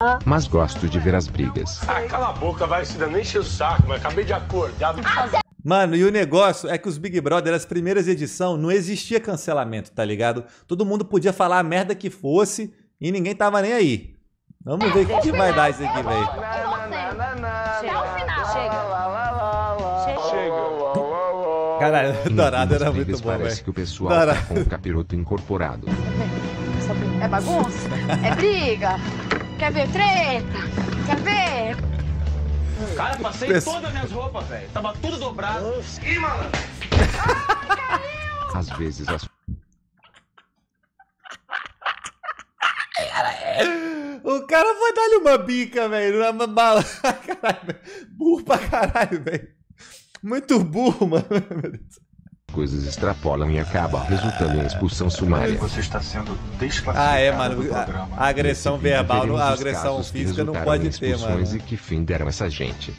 Mas gosto de ver as brigas. Ah, cala a boca, vai, se nem encher o saco, mas acabei de acordar. Mano, e o negócio é que os Big Brother, as primeiras edições, não existia cancelamento, tá ligado? Todo mundo podia falar a merda que fosse e ninguém tava nem aí. Vamos ver o que vai dar isso aqui, velho. Até o final. Chega. Caralho, Dourado era Nas muito bom, parece velho. que o pessoal Dourado. tá com o capiroto incorporado. É bagunça? É briga? Quer ver treta? Quer ver? Cara, passei todas as minhas roupas, velho. Tava tudo dobrado. Ih, malandro. Às vezes as O cara foi dar-lhe uma bica, velho, na bala. Caralho, velho. Burro pra caralho, velho. Muito burro, mano. coisas extrapolam e acabam resultando em expulsão sumária. Você está sendo desclassificado. Ah, é, mano. do programa. A agressão Nesse vídeo verbal, veremos a os agressão casos que física não resultaram pode em ter, mano. expulsões e que fim deram essa gente.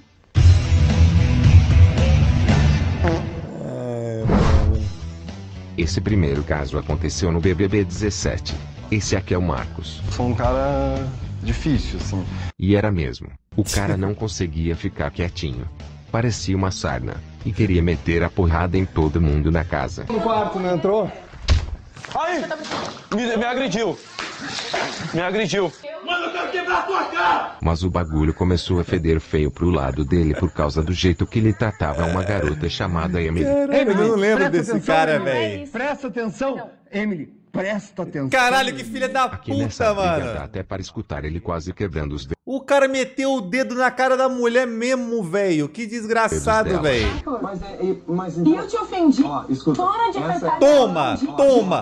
Esse primeiro caso aconteceu no BBB 17. Esse aqui é o Marcos. Sou um cara difícil, assim. E era mesmo. O cara não conseguia ficar quietinho. Parecia uma sarna. E queria meter a porrada em todo mundo na casa. No quarto, não entrou? Aí! Me agrediu. Me agrediu. Mano, eu quero quebrar a tua cara! Mas o bagulho começou a feder feio pro lado dele por causa do jeito que ele tratava uma garota chamada Emily. Caralho, eu não lembro desse atenção, cara, Emily. velho. Presta atenção, Emily. Presta atenção. Caralho, que filha da Aqui nessa puta, briga dá mano. até para escutar ele quase quebrando os dedos. O cara meteu o dedo na cara da mulher mesmo, velho. Que desgraçado, Dedos velho. Mas E eu te ofendi. escuta, Fora de apertar. Toma, toma.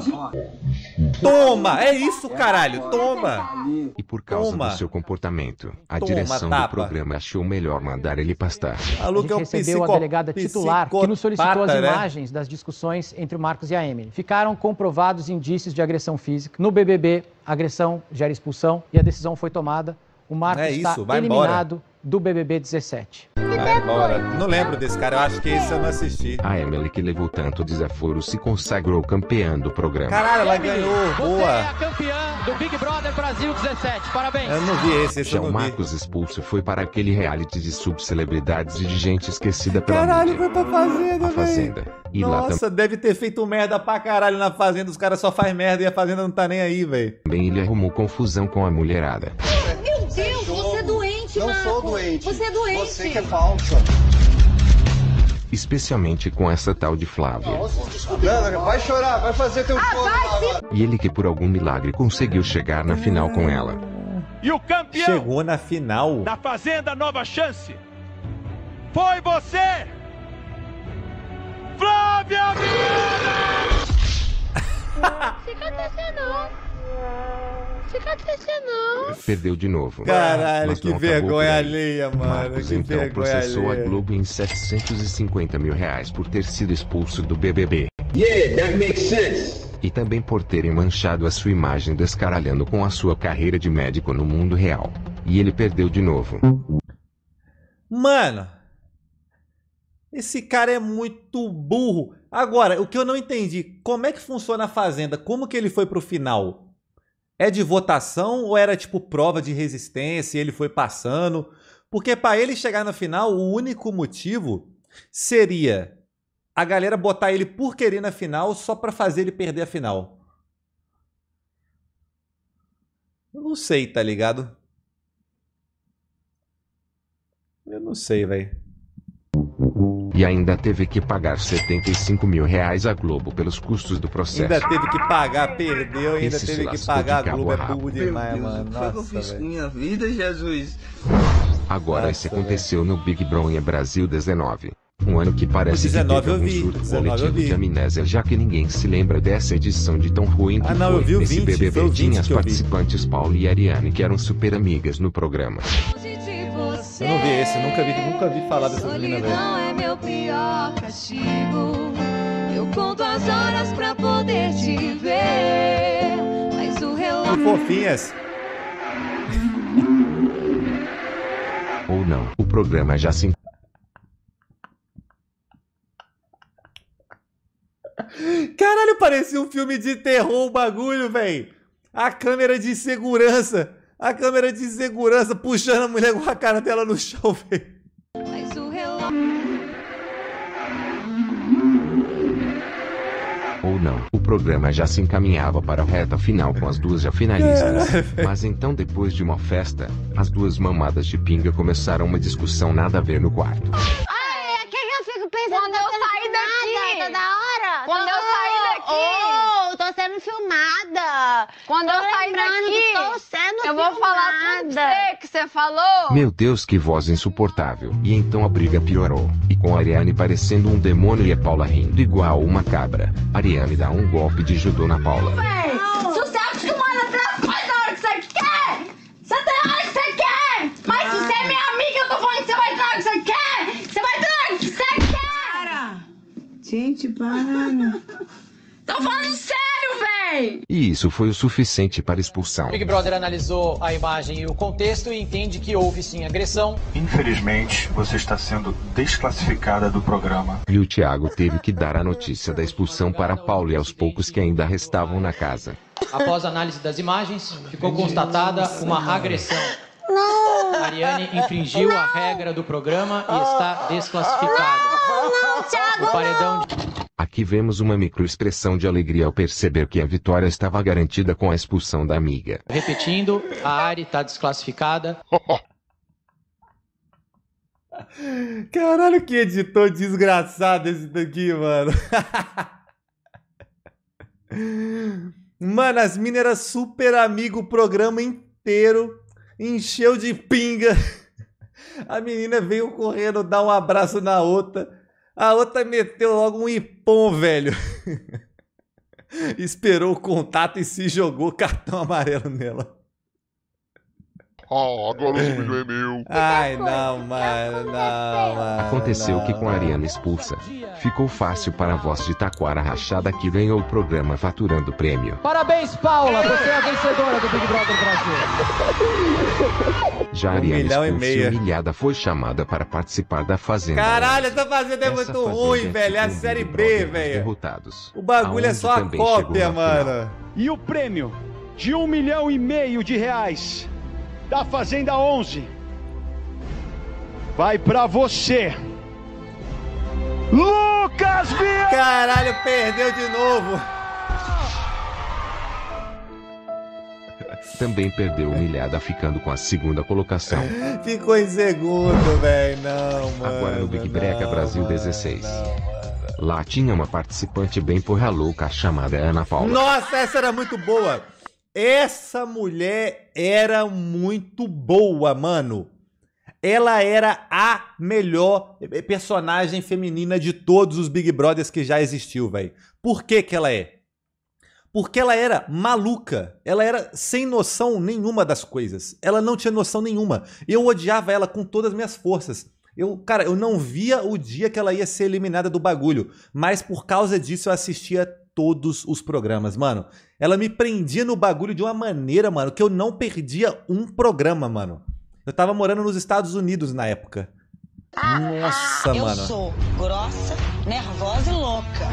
Toma, é isso, caralho. Toma. E por causa Toma. do seu comportamento, a Toma, direção tapa. do programa achou melhor mandar ele pastar. A A Luca é um gente recebeu a delegada titular que nos solicitou as imagens das discussões entre o Marcos e a Emily. Ficaram comprovados indícios de agressão física. No BBB, agressão gera expulsão e a decisão foi tomada. O Marcos É isso, está vai eliminado do BBB 17. Vai embora. Não lembro desse cara, eu acho que esse eu não assisti. A Emily, que levou tanto desaforo, se consagrou campeã do programa. Caralho, ela ganhou. Boa. campeã do Big Brother Brasil 17. Parabéns. Eu não vi esse Já eu o não vi. Marcos expulso foi para aquele reality de subcelebridades e de gente esquecida pela Caralho, mídia. foi pra Fazenda, A velho. Fazenda. E lá Nossa, deve ter feito merda pra caralho na Fazenda. Os caras só fazem merda e a Fazenda não tá nem aí, velho. também ele arrumou confusão com a mulherada. Meu Deus, você é doente, não Marcos. sou doente. Você é doente. Você que é falsa. Especialmente com essa tal de Flávia. Não, vai chorar, vai fazer teu choro agora. E ele que por algum milagre conseguiu chegar na final com ela. E o campeão Chegou na final. da Fazenda Nova Chance foi você, Flávia Vieira! Fica triste não. Fica triste não. Perdeu de novo. Caralho, Mas que não acabou vergonha por aí. alheia, mano. Marcos Que então vergonha processou a alheia. Globo em 750 mil reais por ter sido expulso do BBB. Yeah, that makes sense. E também por terem manchado a sua imagem descaralhando com a sua carreira de médico no mundo real. E ele perdeu de novo. Mano, esse cara é muito burro. Agora, o que eu não entendi, como é que funciona a Fazenda? Como que ele foi pro final? É de votação ou era tipo prova de resistência e ele foi passando? Porque pra ele chegar na final, o único motivo seria a galera botar ele por querer na final só pra fazer ele perder a final. Eu não sei, tá ligado? Eu não sei, velho. E ainda teve que pagar 75 mil reais à Globo pelos custos do processo. Ainda teve que pagar, perdeu, ainda Esse se teve que lascou pagar. de A cabo Globo a é rabo. burro demais, mano. O que foi que eu Nossa, fiz com velho. minha vida, Jesus? Agora Nossa, esse aconteceu no Big Brother Brasil 19. Um ano que parece O 19 que teve eu algum vi, surto 19 eu coletivo vi. de amnésia, já que ninguém se lembra dessa edição de tão ruim que Ah, não, foi. eu vi o Nesse 20, foi BBB o 20 tinha as que eu vi. participantes Paulo e Ariane, que eram super amigas no programa. Eu não vi esse, nunca vi falar dessa menina, velho. Solidão é meu pior castigo. Eu conto as horas pra poder te ver. Mas o relógio. Que fofinhas. Ou não, o programa já se Caralho, parecia um filme de terror o bagulho, velho. A câmera de segurança. A câmera de segurança puxando a mulher com a cara dela no chão, velho. Mas o relógio... Ou não, o programa já se encaminhava para a reta final com as duas já finalistas. Mas então, depois de uma festa, as duas mamadas de pinga começaram uma discussão nada a ver no quarto. Ai, o que eu fico pensando? Quando eu sair daqui. Toda hora? Quando eu sair daqui. Tô sendo filmada. Quando eu sair daqui, tô sendo eu vou falar tudo que você falou. Meu Deus, que voz insuportável. E então a briga piorou. E com a Ariane parecendo um demônio e a Paula rindo igual uma cabra. A Ariane dá um golpe de judô na Paula. Véi, se você é acostumada a faz a hora que você quer. Você tem a hora que você quer. Mas se você é minha amiga, eu tô falando que você vai ter a hora que você quer. Você vai ter a hora que você quer. Para. Gente, para. Tô falando sério, véi! E isso foi o suficiente para expulsão. Big Brother analisou a imagem e o contexto e entende que houve sim agressão. Infelizmente, você está sendo desclassificada do programa. E o Thiago teve que dar a notícia da expulsão para Paulo e aos poucos que ainda restavam na casa. Após a análise das imagens, ficou constatada uma agressão. Não! A Ariane infringiu a regra do programa e está desclassificada. Não, Thiago, o paredão Aqui vemos uma microexpressão de alegria ao perceber que a vitória estava garantida com a expulsão da amiga. Repetindo, a Ari está desclassificada. Caralho, que editor desgraçado esse daqui, mano. Mano, as minas eram super amigo o programa inteiro. Encheu de pinga. A menina veio correndo dar um abraço na outra. A outra meteu logo um ipom, velho. Esperou o contato e se jogou cartão amarelo nela. Agora o milhão é meu. Ai, não, mano, não, mano. Aconteceu que com a Ariane expulsa, ficou fácil para a voz de Taquara Rachada que ganhou o programa faturando o prêmio. Parabéns, Paula! Você é a vencedora do Big Brother Brasil. Já a Ariane expulsa e humilhada foi chamada para participar da Fazenda. Caralho, essa Fazenda é muito ruim, velho. É a Série B, velho. O bagulho é só a cópia, mano. E o prêmio de R$1,5 milhão da Fazenda 11 vai pra você, Lucas Viana! Caralho, perdeu de novo. Também perdeu humilhada ficando com a segunda colocação. Ficou em segundo, velho. Não, mano. Agora no Big Breca Brasil 16. Lá tinha uma participante bem porra louca chamada Ana Paula. Nossa, essa era muito boa. Essa mulher era muito boa, mano. Ela era a melhor personagem feminina de todos os Big Brothers que já existiu, velho. Por que que ela é? Porque ela era maluca. Ela era sem noção nenhuma das coisas. Ela não tinha noção nenhuma. Eu odiava ela com todas as minhas forças. Cara, eu não via o dia que ela ia ser eliminada do bagulho. Mas por causa disso eu assistia todos os programas, mano. Ela me prendia no bagulho de uma maneira, mano, que eu não perdia um programa, mano. Eu tava morando nos Estados Unidos na época. Nossa, mano. Eu sou grossa, nervosa e louca.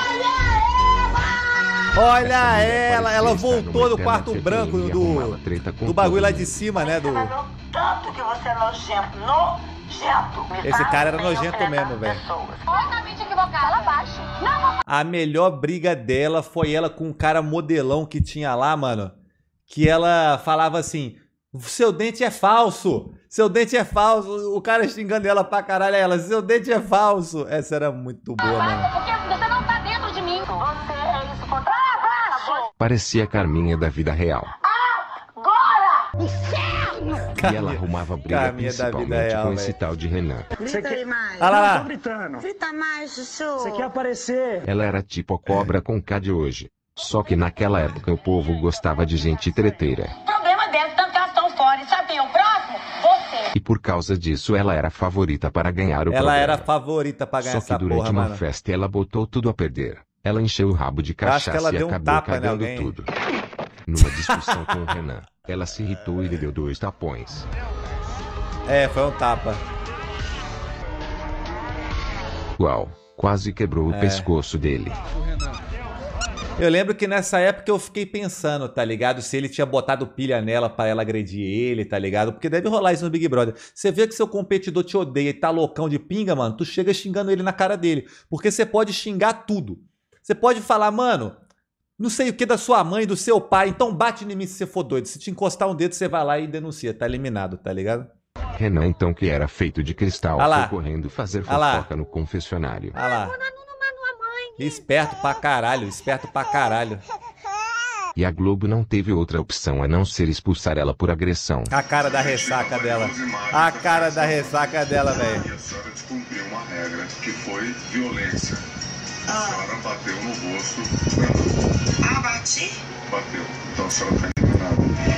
Olha ela voltou do quarto branco do bagulho lá de cima, né? Tanto que você é nojento, nojento. Esse cara era nojento mesmo, velho. Totalmente equivocada, abaixo. Não, a melhor briga dela foi ela com um cara modelão que tinha lá, mano. Que ela falava assim: seu dente é falso, seu dente é falso. O cara xingando ela pra caralho, ela: seu dente é falso. Essa era muito boa, mano. porque você não tá dentro de mim. Você é isso contra baixo. Parecia a Carminha da vida real. Agora! Inferno! E ela arrumava briga principalmente com esse tal de Renan. Grita aí mais. Olha lá. Não tô gritando. Grita mais, Chuchu. Você quer aparecer? Ela era tipo a cobra com K de hoje. Só que naquela época o povo gostava de gente treteira. Problema dela, tanto que elas estão fora. E sabe quem é o próximo? Você. E por causa disso ela era a favorita para ganhar o programa. Ela era a favorita para ganhar essa porra, Só que durante uma mano. festa ela botou tudo a perder. Ela encheu o rabo de cachaça e acabou cagando tudo. Numa discussão com o Renan, ela se irritou e lhe deu 2 tapões. É, foi um tapa. Uau, quase quebrou o pescoço dele. Eu lembro que nessa época eu fiquei pensando, tá ligado? Se ele tinha botado pilha nela pra ela agredir ele, tá ligado? Porque deve rolar isso no Big Brother. Você vê que seu competidor te odeia e tá loucão de pinga, mano, tu chega xingando ele na cara dele. Porque você pode xingar tudo. Você pode falar, mano, não sei o que da sua mãe, do seu pai, então bate em mim se você for doido. Se te encostar um dedo, você vai lá e denuncia, tá eliminado, tá ligado? Renan, então, que era feito de cristal, foi correndo fazer fofoca no confessionário. Olha lá. Esperto pra caralho, esperto pra caralho. E a Globo não teve outra opção a não ser expulsar ela por agressão. A cara da ressaca dela. A cara da ressaca dela, velho. A senhora descumpriu uma regra que foi violência. A senhora bateu no rosto. Ah, bati? Bateu. Então a senhora tá eliminada.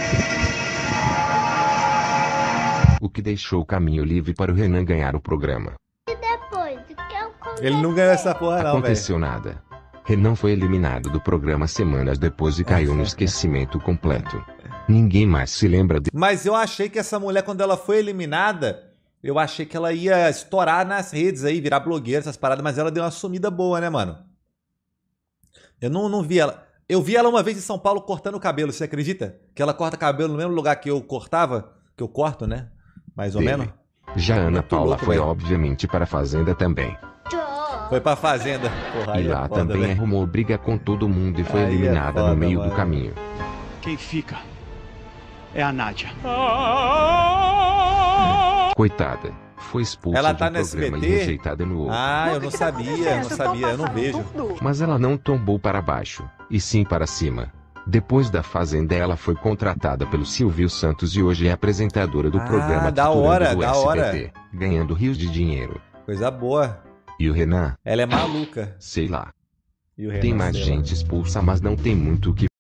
O que deixou o caminho livre para o Renan ganhar o programa. E depois, o que eu comi? Ele não ganhou essa porra não, velho. Aconteceu nada. Renan foi eliminado do programa semanas depois e caiu no esquecimento completo. Ninguém mais se lembra dele. Mas eu achei que essa mulher, quando ela foi eliminada, eu achei que ela ia estourar nas redes aí, virar blogueira, essas paradas, mas ela deu uma sumida boa, né, mano? Eu não vi ela. Eu vi ela uma vez em São Paulo cortando o cabelo, você acredita? Que ela corta cabelo no mesmo lugar que eu cortava, que eu corto, né? Mais ou menos. Já Ana Paula foi obviamente para a Fazenda também. Foi pra Fazenda. Porra, e lá também arrumou briga com todo mundo e foi eliminada no meio do caminho. Quem fica é a Nádia. Coitada, foi expulsa ela tá de um programa SBT? e rejeitada no outro. Ah, eu não sabia, eu não vejo. Mas ela não tombou para baixo, e sim para cima. Depois da Fazenda ela foi contratada pelo Silvio Santos e hoje é apresentadora do programa da hora, do da SBT, hora. ganhando rios de dinheiro. Coisa boa. E o Renan? Ela é maluca. Sei lá. E o Renan, tem mais gente expulsa, mas não tem muito o que